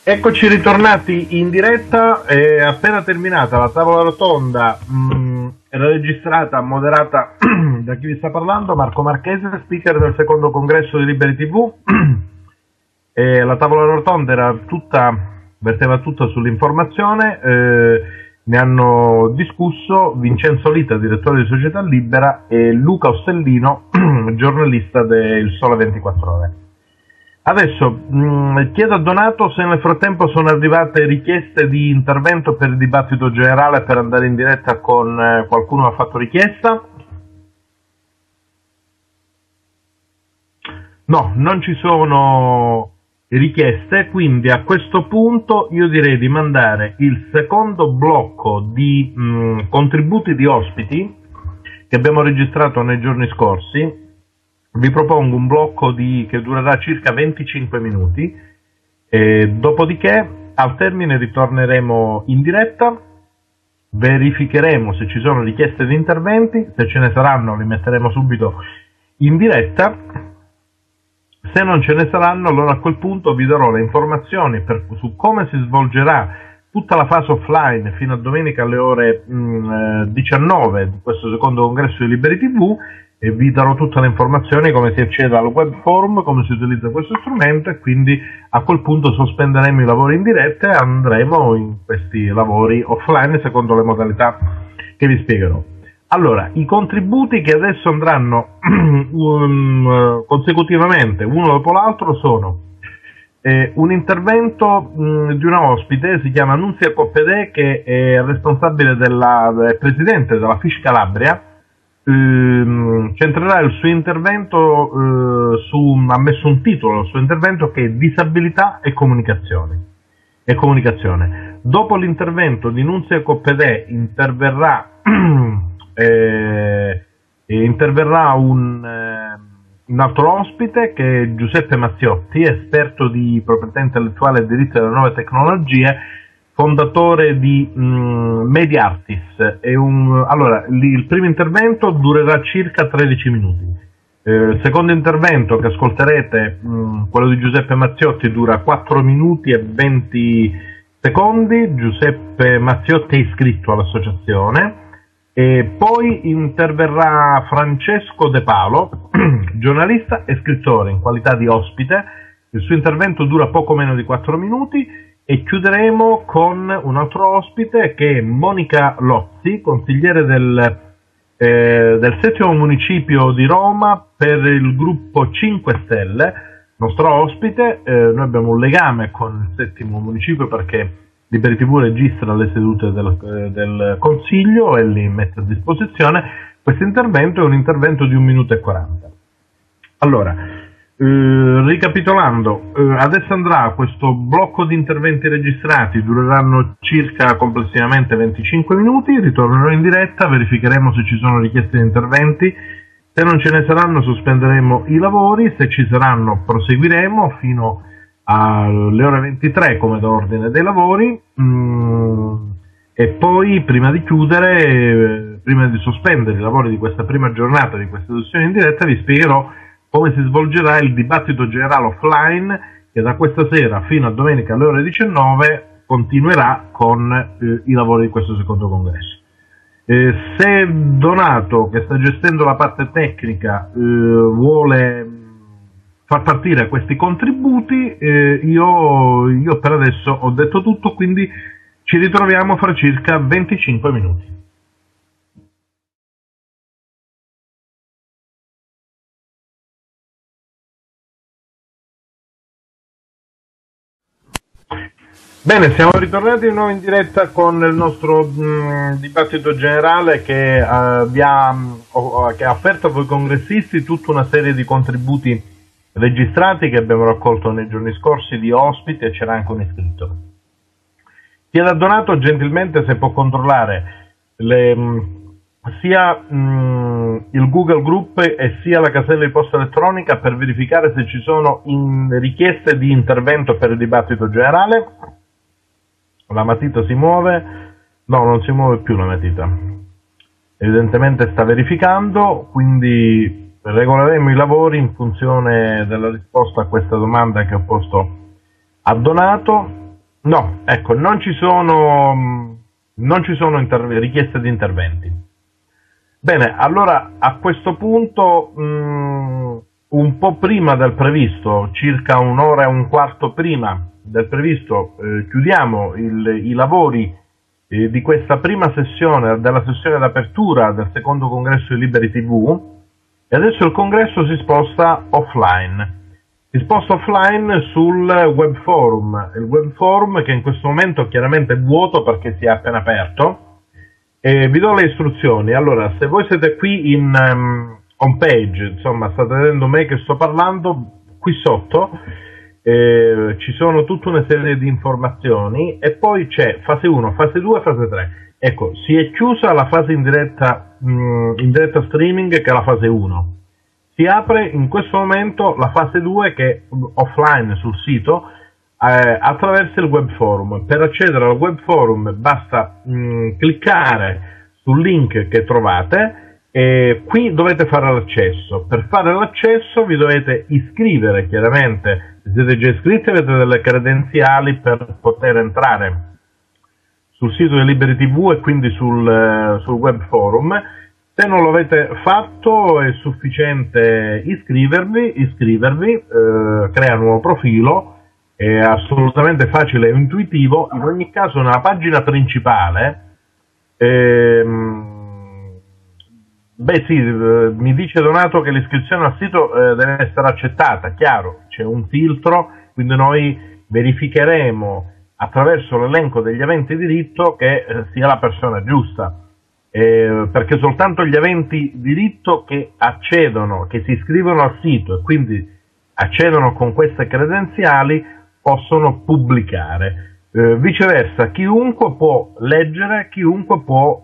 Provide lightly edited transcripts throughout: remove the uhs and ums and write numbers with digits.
Eccoci ritornati in diretta, è appena terminata la tavola rotonda, era registrata, moderata da chi vi sta parlando, Marco Marchese, speaker del secondo congresso di Liberi TV. La tavola rotonda verteva tutta sull'informazione, ne hanno discusso Vincenzo Lita, direttore di Società Libera, e Luca Ostellino, giornalista del Sole 24 Ore. Adesso chiedo a Donato se nel frattempo sono arrivate richieste di intervento per il dibattito generale per andare in diretta con qualcuno ha fatto richiesta. No, non ci sono richieste, quindi a questo punto io direi di mandare il secondo blocco di contributi di ospiti che abbiamo registrato nei giorni scorsi. Vi propongo un blocco che durerà circa 25 minuti, dopodiché al termine ritorneremo in diretta, verificheremo se ci sono richieste di interventi, se ce ne saranno li metteremo subito in diretta, se non ce ne saranno allora a quel punto vi darò le informazioni su come si svolgerà tutta la fase offline fino a domenica alle ore 19 di questo secondo congresso di Liberi TV, e vi darò tutte le informazioni, come si accede al web forum, come si utilizza questo strumento, e quindi a quel punto sospenderemo i lavori in diretta e andremo in questi lavori offline secondo le modalità che vi spiegherò. Allora, i contributi che adesso andranno consecutivamente, uno dopo l'altro, sono un intervento di una ospite, si chiama Nunzia Coppedè, che è responsabile è presidente della FISH Calabria. Centrerà il suo intervento ha messo un titolo al suo intervento che è Disabilità e comunicazione. Dopo l'intervento di Nunzia Coppedè interverrà un altro ospite, che è Giuseppe Mazziotti, esperto di proprietà intellettuale e diritti delle nuove tecnologie, fondatore di Mediartis. Allora, il primo intervento durerà circa 13 minuti. Il secondo intervento che ascolterete, quello di Giuseppe Mazziotti, dura 4 minuti e 20 secondi. Giuseppe Mazziotti è iscritto all'associazione. E poi interverrà Francesco De Palo, giornalista e scrittore in qualità di ospite. Il suo intervento dura poco meno di 4 minuti. E chiuderemo con un altro ospite che è Monica Lozzi, consigliere del settimo municipio di Roma per il gruppo 5 Stelle, nostro ospite. Noi abbiamo un legame con il settimo municipio perché Liberi TV registra le sedute del Consiglio e li mette a disposizione. Questo intervento è un intervento di 1 minuto e 40. Allora, ricapitolando, adesso andrà questo blocco di interventi registrati, dureranno circa complessivamente 25 minuti, ritornerò in diretta, verificheremo se ci sono richieste di interventi, se non ce ne saranno sospenderemo i lavori, se ci saranno proseguiremo fino alle ore 23 come da ordine dei lavori, e poi prima di chiudere, prima di sospendere i lavori di questa prima giornata di questa sessione in diretta, vi spiegherò come si svolgerà il dibattito generale offline, che da questa sera fino a domenica alle ore 19 continuerà con i lavori di questo secondo congresso. Se Donato, che sta gestendo la parte tecnica, vuole far partire questi contributi, io per adesso ho detto tutto, quindi ci ritroviamo fra circa 25 minuti. Bene, siamo ritornati di nuovo in diretta con il nostro dibattito generale che ha offerto a voi congressisti tutta una serie di contributi registrati che abbiamo raccolto nei giorni scorsi di ospiti, e c'era anche un iscritto. Chiedo a Donato gentilmente se può controllare sia il Google Group e sia la casella di posta elettronica per verificare se ci sono richieste di intervento per il dibattito generale. La matita si muove? No, non si muove più la matita. Evidentemente sta verificando, quindi regoleremo i lavori in funzione della risposta a questa domanda che ho posto a Donato. No, ecco, non ci sono richieste di interventi. Bene, allora a questo punto, un po' prima del previsto, circa un'ora e un quarto prima del previsto, chiudiamo i lavori di questa prima sessione, della sessione d'apertura del secondo congresso di Liberi TV, e adesso il congresso si sposta offline. Si sposta offline sul web forum, il web forum che in questo momento chiaramente è vuoto perché si è appena aperto. Vi do le istruzioni. Allora, se voi siete qui in home page, insomma, state vedendo me che sto parlando, qui sotto ci sono tutta una serie di informazioni e poi c'è fase 1, fase 2, fase 3. Ecco, si è chiusa la fase in diretta streaming, che è la fase 1. Si apre in questo momento la fase 2, che è offline sul sito, attraverso il web forum. Per accedere al web forum basta cliccare sul link che trovate e qui dovete fare l'accesso. Per fare l'accesso vi dovete iscrivere, chiaramente, se siete già iscritti avete delle credenziali per poter entrare sul sito di Liberi TV e quindi sul web forum. Se non l'avete fatto è sufficiente iscrivervi, crea un nuovo profilo, è assolutamente facile e intuitivo. In ogni caso nella pagina principale, mi dice Donato che l'iscrizione al sito deve essere accettata, chiaro, c'è un filtro, quindi noi verificheremo attraverso l'elenco degli aventi diritto che sia la persona giusta. Perché soltanto gli aventi diritto che accedono, che si iscrivono al sito e quindi accedono con queste credenziali possono pubblicare. Viceversa, chiunque può leggere, chiunque può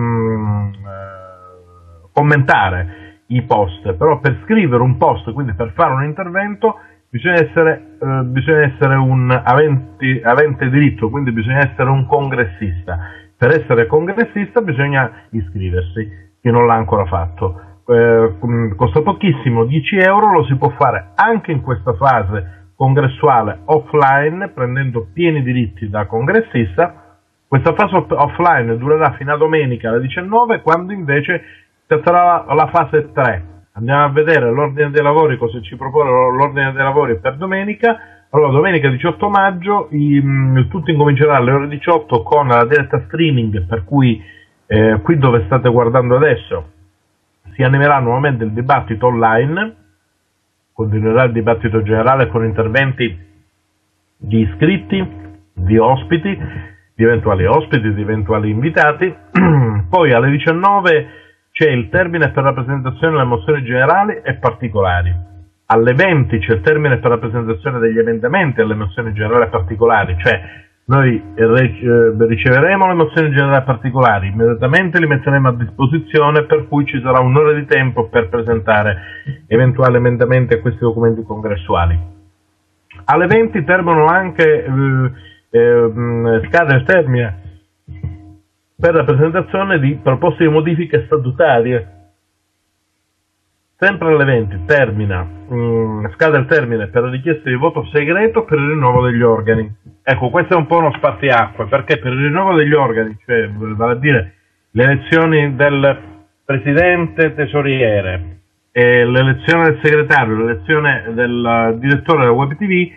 commentare i post, però per scrivere un post, quindi per fare un intervento, bisogna essere un avente diritto, quindi bisogna essere un congressista. Per essere congressista bisogna iscriversi, chi non l'ha ancora fatto. Costa pochissimo, 10 euro, lo si può fare anche in questa fase congressuale offline, prendendo pieni diritti da congressista. Questa fase offline durerà fino a domenica alle 19, quando invece sarà la fase 3. Andiamo a vedere l'ordine dei lavori, cosa ci propone l'ordine dei lavori per domenica. Allora, domenica 18 maggio, tutto incomincerà alle ore 18 con la diretta streaming, per cui qui dove state guardando adesso si animerà nuovamente il dibattito online, continuerà il dibattito generale con interventi di iscritti, di ospiti, di eventuali invitati. Poi alle 19 c'è il termine per la presentazione delle mozioni generali e particolari. Alle 20 c'è il termine per la presentazione degli emendamenti alle mozioni generali e particolari, cioè noi riceveremo le mozioni generali e particolari, immediatamente li metteremo a disposizione, per cui ci sarà un'ora di tempo per presentare eventuali emendamenti a questi documenti congressuali. Alle 20 terminano anche, scade il termine per la presentazione di proposte di modifiche statutarie. Sempre alle 20 scade il termine per la richiesta di voto segreto per il rinnovo degli organi. Ecco, questo è un po' uno spartiacque, perché per il rinnovo degli organi, cioè vale a dire le elezioni del presidente tesoriere, l'elezione del segretario, l'elezione del direttore della Web TV,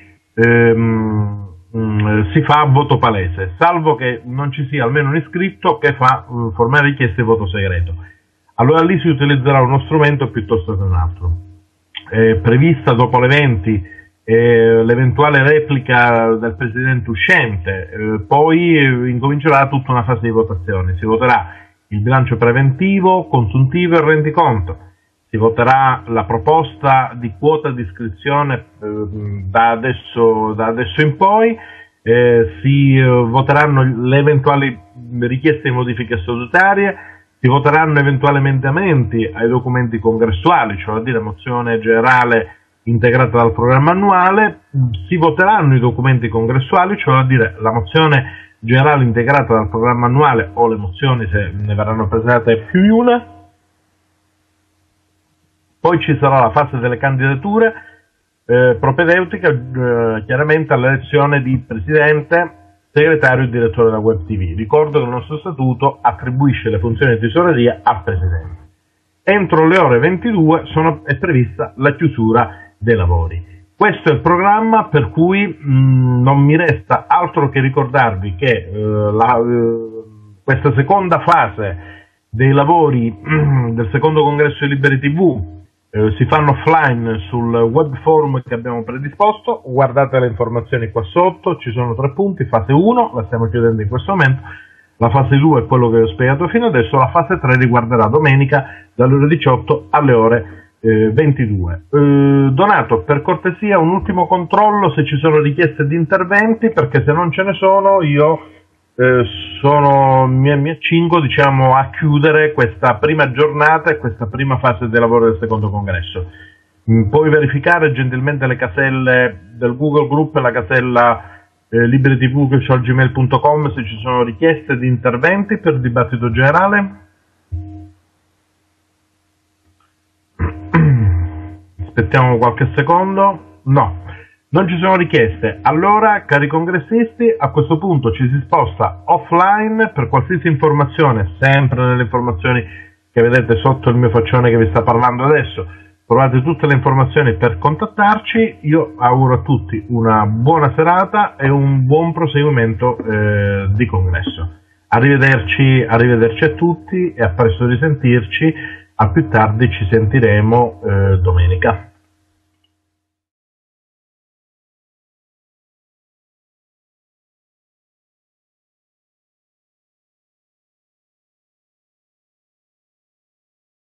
si fa a voto palese, salvo che non ci sia almeno un iscritto che fa formale richiesta di voto segreto. Allora lì si utilizzerà uno strumento piuttosto che un altro. È prevista dopo le 20 l'eventuale replica del presidente uscente, poi incomincerà tutta una fase di votazione. Si voterà il bilancio preventivo, consuntivo e rendiconto. Si voterà la proposta di quota di iscrizione da adesso in poi, si voteranno le eventuali richieste di modifiche statutarie, si voteranno eventuali emendamenti ai documenti congressuali, cioè a dire mozione generale integrata dal programma annuale, si voteranno i documenti congressuali, cioè a dire la mozione generale integrata dal programma annuale o le mozioni se ne verranno presentate più di una. Poi ci sarà la fase delle candidature propedeutica chiaramente all'elezione di presidente, segretario e direttore della Web TV. Ricordo che il nostro statuto attribuisce le funzioni di tesoreria al Presidente. Entro le ore 22 è prevista la chiusura dei lavori. Questo è il programma, per cui non mi resta altro che ricordarvi che questa seconda fase dei lavori del secondo congresso di Liberi TV si fanno offline sul web forum che abbiamo predisposto. Guardate le informazioni qua sotto, ci sono 3 punti. Fase 1 la stiamo chiudendo in questo momento, la fase 2 è quello che ho spiegato fino adesso, la fase 3 riguarderà domenica dalle ore 18 alle ore 22. Donato, per cortesia un ultimo controllo se ci sono richieste di interventi, perché se non ce ne sono io mi accingo, diciamo, a chiudere questa prima giornata e questa prima fase del lavoro del secondo congresso. Puoi verificare gentilmente le caselle del Google Group e la casella liberitv@gmail.com se ci sono richieste di interventi per dibattito generale. Aspettiamo qualche secondo. No, non ci sono richieste. Allora, cari congressisti, a questo punto ci si sposta offline per qualsiasi informazione, sempre nelle informazioni che vedete sotto il mio faccione che vi sta parlando adesso. Trovate tutte le informazioni per contattarci. Io auguro a tutti una buona serata e un buon proseguimento di congresso. Arrivederci a tutti e a presto risentirci. A più tardi ci sentiremo domenica.